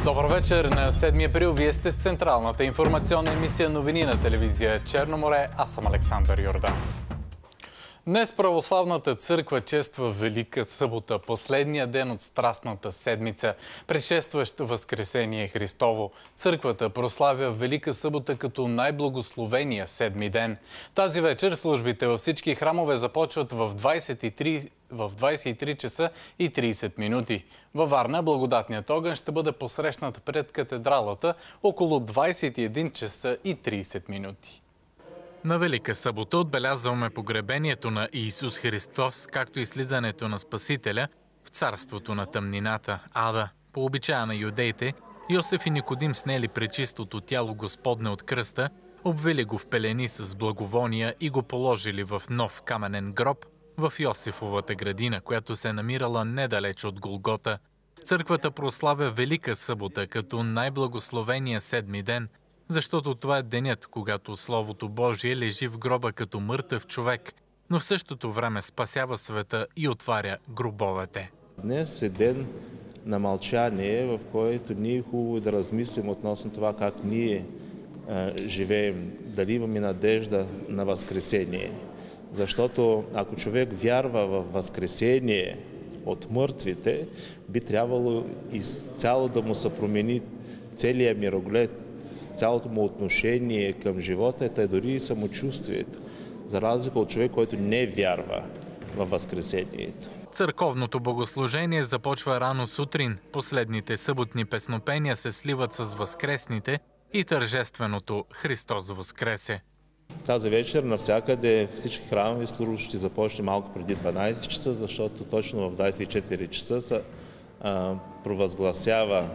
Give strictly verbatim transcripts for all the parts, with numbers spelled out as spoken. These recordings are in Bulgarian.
Добър вечер! На седми април вие сте с централната информационна емисия новини на телевизия Черно море. Аз съм Александър Йорданов. Днес Православната църква чества Велика събота, последния ден от Страстната седмица, предшестващ Възкресение Христово. Църквата прославя Велика събота като най-благословения седми ден. Тази вечер службите във всички храмове започват в двайсет и три в двайсет и три часа и трийсет минути. Във Варна благодатният огън ще бъде посрещнат пред катедралата около двайсет и един часа и трийсет минути. На Велика събота отбелязваме погребението на Исус Христос, както и слизането на Спасителя в царството на тъмнината, ада. По обичая на юдеите, Йосиф и Никодим снели пречистото тяло Господне от кръста, обвили го в пелени с благовония и го положили в нов каменен гроб в Йосифовата градина, която се намирала недалеч от Голгота. Църквата прославя Велика събота като най-благословения седми ден, защото това е денят, когато Словото Божие лежи в гроба като мъртъв човек, но в същото време спасява света и отваря гробовете. Днес е ден на мълчание, в който ние е хубаво да размислим относно това как ние а, живеем, дали имаме надежда на Възкресение. Защото ако човек вярва в Възкресение от мъртвите, би трябвало изцяло да му се промени целият мироглед, цялото му отношение към живота, е дори и самочувствието, за разлика от човек, който не вярва във Възкресението. Църковното богослужение започва рано сутрин. Последните съботни песнопения се сливат с възкресните и тържественото Христос воскресе. Тази вечер навсякъде всички храмови служби ще започне малко преди дванайсет часа, защото точно в двайсет и четири часа се а, провъзгласява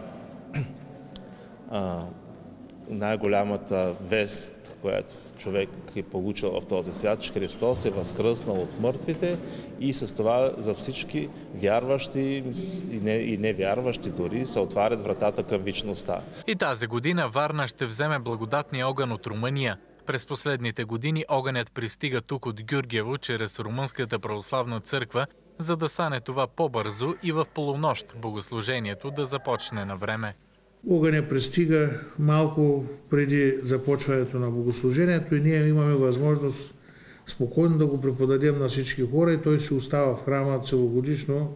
а, най-голямата вест, която човек е получил в този свят, че Христос е възкръснал от мъртвите и с това за всички вярващи и невярващи дори се отварят вратата към вечността. И тази година Варна ще вземе благодатния огън от Румъния. През последните години огънят пристига тук от Гюргево чрез Румънската православна църква, за да стане това по-бързо и в полунощ богослужението да започне на време. Огъня пристига малко преди започването на богослужението и ние имаме възможност спокойно да го преподадем на всички хора и той си остава в храма целогодишно.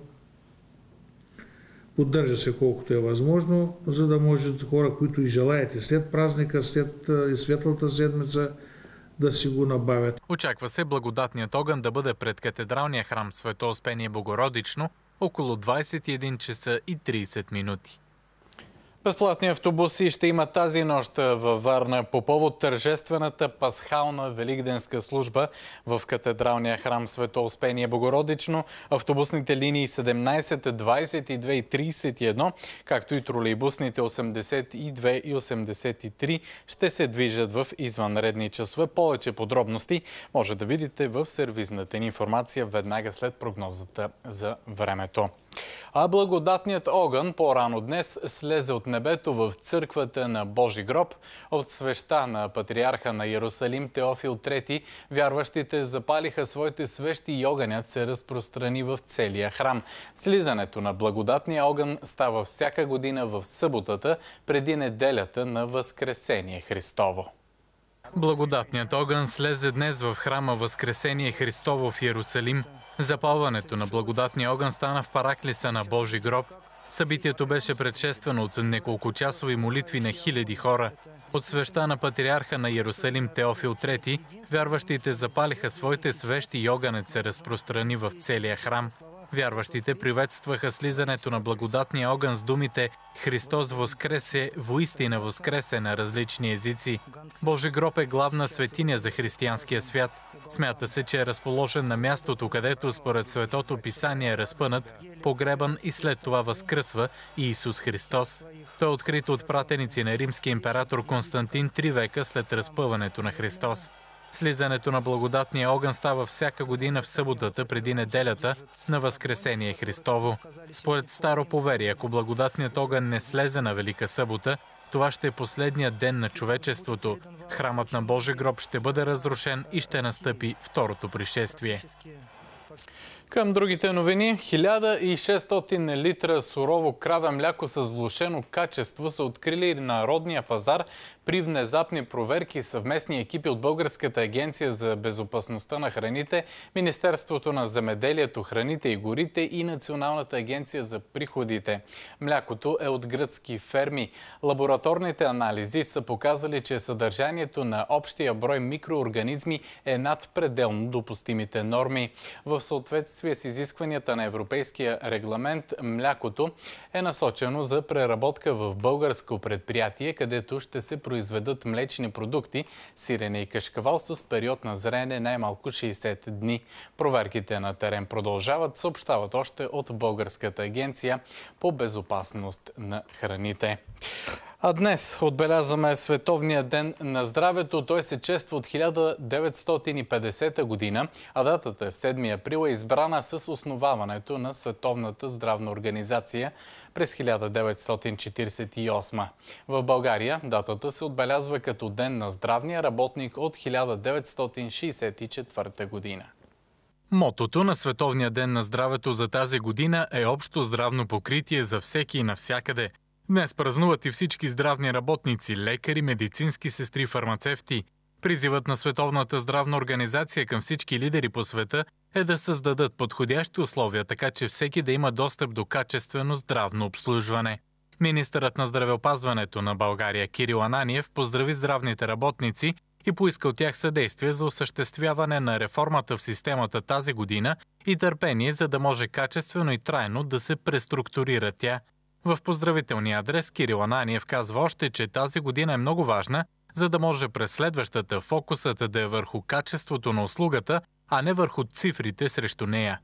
Поддържа се колкото е възможно, за да може хора, които и желаете след празника, след и светлата седмица, да си го набавят. Очаква се благодатният огън да бъде пред катедралния храм Свето Успение Богородично около двайсет и един часа и трийсет минути. Безплатни автобуси ще има тази нощ във Варна по повод тържествената пасхална великденска служба в катедралния храм Свето Успение Богородично. Автобусните линии седемнайсет, двайсет и две и трийсет и едно, както и тролейбусните осемдесет и две и осемдесет и три ще се движат в извънредни часове. Повече подробности може да видите в сервизната ни информация веднага след прогнозата за времето. А благодатният огън по-рано днес слезе от небето в църквата на Божи гроб. От свеща на патриарха на Иерусалим Теофил трети, вярващите запалиха своите свещи и огънят се разпространи в целия храм. Слизането на благодатния огън става всяка година в съботата преди неделята на Възкресение Христово. Благодатният огън слезе днес в храма Възкресение Христово в Иерусалим. Запалването на благодатния огън стана в параклиса на Божи гроб. Събитието беше предшествано от неколкочасови молитви на хиляди хора. От свеща на патриарха на Иерусалим Теофил трети, вярващите запалиха своите свещи и огънят се разпространи в целия храм. Вярващите приветстваха слизането на благодатния огън с думите «Христос воскресе, воистина воскресе» на различни езици. Божи гроб е главна светиня за християнския свят. Смята се, че е разположен на мястото, където според Светото Писание е разпънат, погребан и след това възкръсва Исус Христос. Той е открит от пратеници на римския император Константин три века след разпъването на Христос. Слизането на благодатния огън става всяка година в съботата преди неделята на Възкресение Христово. Според старо поверие, ако благодатният огън не слезе на Велика събота, това ще е последният ден на човечеството. Храмът на Божи гроб ще бъде разрушен и ще настъпи второто пришествие. Към другите новини, хиляда и шестстотин литра сурово краве мляко с влошено качество са открили на родния пазар при внезапни проверки съвместни екипи от Българската агенция за безопасността на храните, Министерството на земеделието, храните и горите и Националната агенция за приходите. Млякото е от гръцки ферми. Лабораторните анализи са показали, че съдържанието на общия брой микроорганизми е над пределно допустимите норми. В съответствие с изискванията на европейския регламент, млякото е насочено за преработка в българско предприятие, където ще се произведат млечни продукти, сирене и кашкавал с период на зреене най-малко шейсет дни. Проверките на терен продължават, съобщават още от Българската агенция по безопасност на храните. А днес отбелязваме Световния ден на здравето. Той се чества от хиляда деветстотин и петдесета година, а датата седми април е избрана с основаването на Световната здравна организация през хиляда деветстотин четиридесет и осма. В България датата се отбелязва като Ден на здравния работник от хиляда деветстотин шейсет и четвърта година. Мотото на Световния ден на здравето за тази година е общо здравно покритие за всеки и навсякъде. Днес празнуват и всички здравни работници, лекари, медицински сестри, фармацевти. Призивът на Световната здравна организация към всички лидери по света е да създадат подходящи условия, така че всеки да има достъп до качествено здравно обслужване. Министърът на здравеопазването на България Кирил Ананиев поздрави здравните работници и поиска от тях съдействие за осъществяване на реформата в системата тази година и търпение, за да може качествено и трайно да се преструктурира тя. В поздравителния адрес Кирил Ананиев казва още, че тази година е много важна, за да може през следващата фокусът да е върху качеството на услугата, а не върху цифрите срещу нея.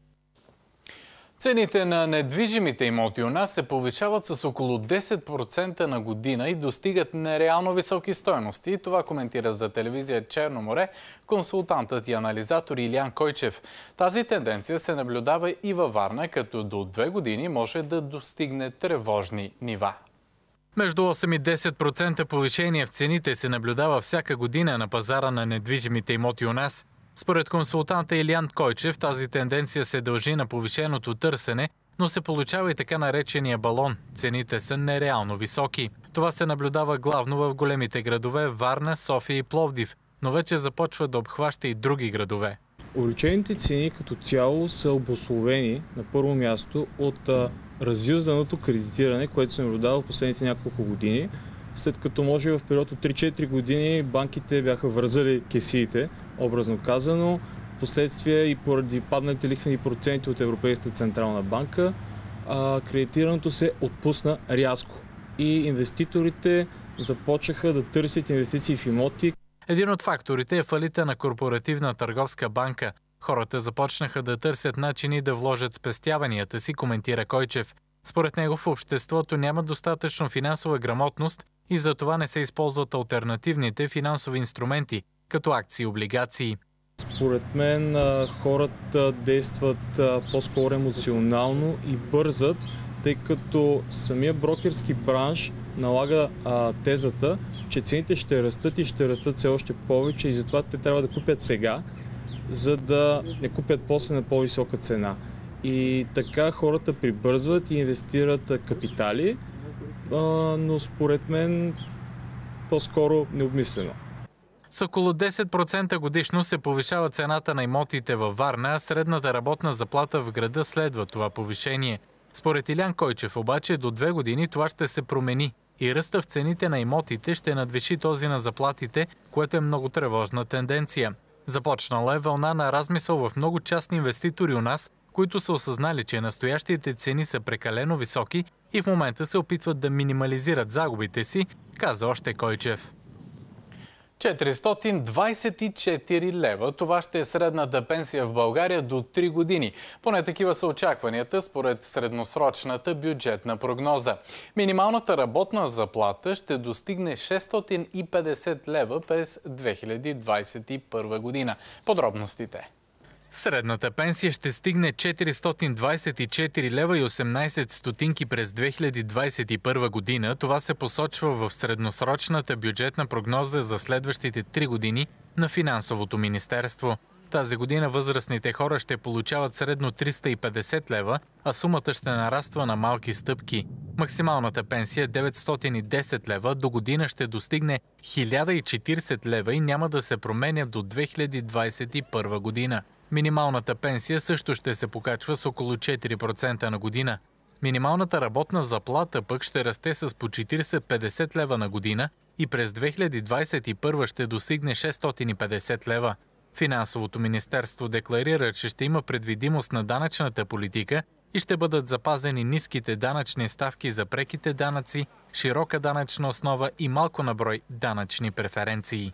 Цените на недвижимите имоти у нас се повишават с около десет процента на година и достигат нереално високи стойности. Това коментира за телевизия Черно море консултантът и анализатор Илиян Койчев. Тази тенденция се наблюдава и във Варна, като до две години може да достигне тревожни нива. Между осем и десет процента повишение в цените се наблюдава всяка година на пазара на недвижимите имоти у нас. Според консултанта Илиян Койчев, тази тенденция се дължи на повишеното търсене, но се получава и така наречения балон. Цените са нереално високи. Това се наблюдава главно в големите градове Варна, София и Пловдив, но вече започва да обхваща и други градове. Увеличените цени като цяло са обусловени на първо място от а, разюзданото кредитиране, което се наблюдава в последните няколко години, след като може в период от три-четири години банките бяха вързали кесиите, образно казано. Впоследствие и поради падналите лихвени проценти от Европейската централна банка, а, кредитирането се отпусна рязко и инвеститорите започнаха да търсят инвестиции в имоти. Един от факторите е фалита на Корпоративна търговска банка. Хората започнаха да търсят начини да вложат спестяванията си, коментира Койчев. Според него в обществото няма достатъчно финансова грамотност и за това не се използват алтернативните финансови инструменти, като акции и облигации. Според мен хората действат по-скоро емоционално и бързат, тъй като самия брокерски бранш налага а, тезата, че цените ще растат и ще растат все още повече и затова те трябва да купят сега, за да не купят после на по-висока цена. И така хората прибързват и инвестират капитали, а, но според мен по-скоро необмислено. С около десет процента годишно се повишава цената на имотите във Варна, а средната работна заплата в града следва това повишение. Според Илиян Койчев обаче до две години това ще се промени и ръста в цените на имотите ще надвиши този на заплатите, което е много тревожна тенденция. Започнала е вълна на размисъл в много частни инвеститори у нас, които са осъзнали, че настоящите цени са прекалено високи и в момента се опитват да минимализират загубите си, каза още Койчев. четиристотин двадесет и четири лева. Това ще е средната пенсия в България до три години. Поне такива са очакванията според средносрочната бюджетна прогноза. Минималната работна заплата ще достигне шестстотин и петдесет лева през две хиляди двадесет и първа година. Подробностите. Средната пенсия ще стигне четиристотин двадесет и четири лева и осемнадесет стотинки през две хиляди двадесет и първа година. Това се посочва в средносрочната бюджетна прогноза за следващите три години на Финансовото министерство. Тази година възрастните хора ще получават средно триста и петдесет лева, а сумата ще нараства на малки стъпки. Максималната пенсия е деветстотин и десет лева, до година ще достигне хиляда и четиридесет лева и няма да се променя до две хиляди двадесет и първа година. Минималната пенсия също ще се покачва с около четири процента на година. Минималната работна заплата пък ще расте с по четиридесет до петдесет лева на година и през две хиляди двадесет и първа ще достигне шестстотин и петдесет лева. Финансовото министерство декларира, че ще има предвидимост на данъчната политика и ще бъдат запазени ниските данъчни ставки за преките данъци, широка данъчна основа и малко на брой данъчни преференции.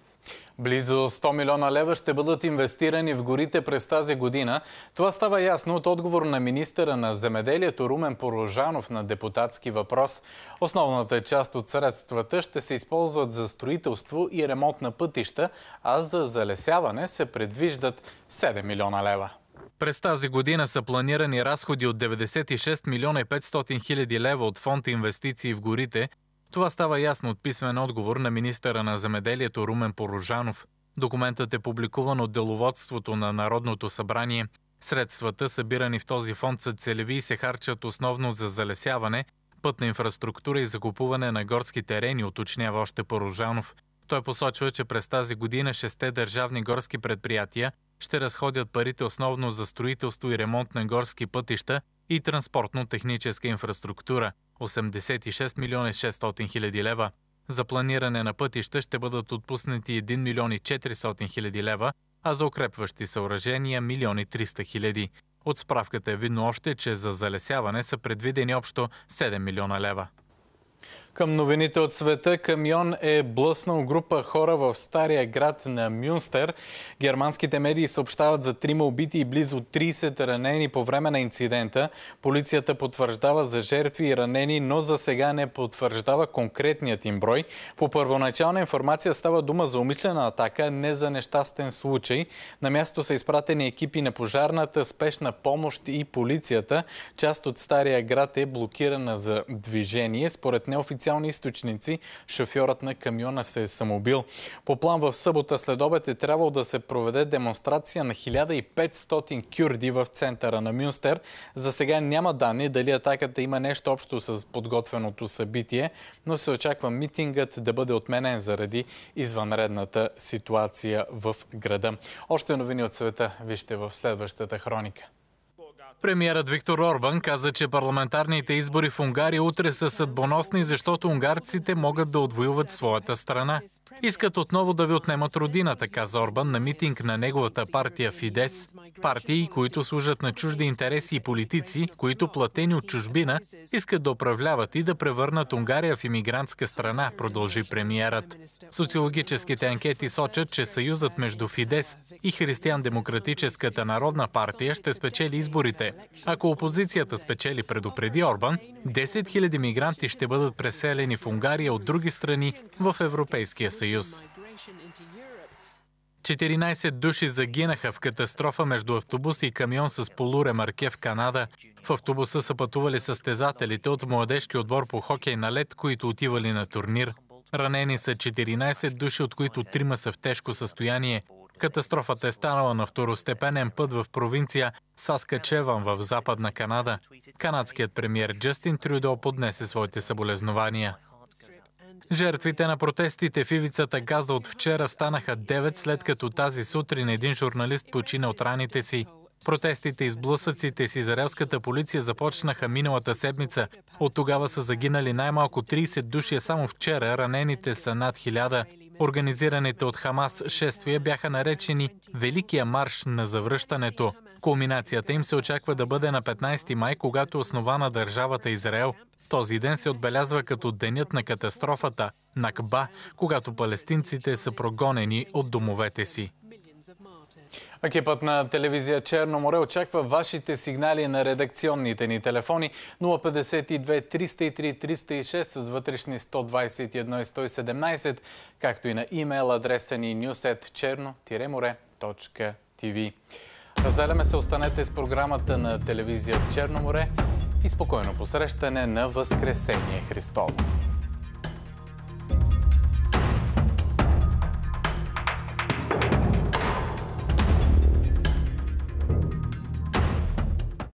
Близо сто милиона лева ще бъдат инвестирани в горите през тази година. Това става ясно от отговор на министъра на земеделието Румен Порожанов на депутатски въпрос. Основната част от средствата ще се използват за строителство и ремонт на пътища, а за залесяване се предвиждат седем милиона лева. През тази година са планирани разходи от деветдесет и шест милиона и петстотин хиляди лева от фонд инвестиции в горите. Това става ясно от писмен отговор на министъра на земеделието Румен Порожанов. Документът е публикуван от деловодството на Народното събрание. Средствата, събирани в този фонд, са целеви и се харчат основно за залесяване, пътна инфраструктура и закупуване на горски терени, уточнява още Порожанов. Той посочва, че през тази година шесте държавни горски предприятия ще разходят парите основно за строителство и ремонт на горски пътища и транспортно-техническа инфраструктура – осемдесет и шест милиона и шестстотин хиляди лева. За планиране на пътища ще бъдат отпуснати един милион и четиристотин хиляди лева, а за укрепващи съоръжения – милион и триста хиляди. От справката е видно още, че за залесяване са предвидени общо седем милиона лева. Към новините от света, камион е блъснал група хора в стария град на Мюнстер. Германските медии съобщават за трима убити и близо тридесет ранени по време на инцидента. Полицията потвърждава за жертви и ранени, но за сега не потвърждава конкретният им брой. По първоначална информация става дума за умишлена атака, не за нещастен случай. На място са изпратени екипи на пожарната, спешна помощ и полицията. Част от стария град е блокирана за движение. Според неофициални източници, шофьорът на камиона се е самоубил. По план в събота след обед е трябвало да се проведе демонстрация на хиляда и петстотин кюрди в центъра на Мюнстер. За сега няма данни дали атаката има нещо общо с подготвеното събитие, но се очаква митингът да бъде отменен заради извънредната ситуация в града. Още новини от света вижте в следващата хроника. Премиерът Виктор Орбан каза, че парламентарните избори в Унгария утре са съдбоносни, защото унгарците могат да отвоюват своята страна. Искат отново да ви отнемат родината, каза Орбан на митинг на неговата партия Фидес. Партии, които служат на чужди интереси и политици, които платени от чужбина, искат да управляват и да превърнат Унгария в имигрантска страна, продължи премиерът. Социологическите анкети сочат, че съюзът между Фидес и Християн-демократическата народна партия ще спечели изборите. Ако опозицията спечели, предупреди Орбан, десет хиляди мигранти ще бъдат преселени в Унгария от други страни в Европейския съюз. четиринадесет души загинаха в катастрофа между автобус и камион с полуремарке в Канада. В автобуса са пътували състезателите от младежки отбор по хокей на лед, които отивали на турнир. Ранени са четиринадесет души, от които трима са в тежко състояние. Катастрофата е станала на второстепенен път в провинция Саскачеван в Западна Канада. Канадският премиер Джастин Трюдо поднесе своите съболезнования. Жертвите на протестите в ивицата Газа от вчера станаха девет, след като тази сутрин един журналист почина от раните си. Протестите и сблъсъците с израелската полиция започнаха миналата седмица. От тогава са загинали най-малко тридесет души, само вчера ранените са над хиляда. Организираните от Хамас шествия бяха наречени Великия марш на завръщането. Кулминацията им се очаква да бъде на петнадесети май, когато е основана държавата Израел. Този ден се отбелязва като денят на катастрофата, Накба, когато палестинците са прогонени от домовете си. Екипът на телевизия Черно море очаква вашите сигнали на редакционните ни телефони нула петдесет и две триста и три триста и шест с вътрешни сто двадесет и едно и сто и седемнадесет, както и на имейл адреса ни нюс ет черно море точка ти ви. Разделяме се, останете с програмата на телевизия Черно море и спокойно посрещане на Възкресение Христово.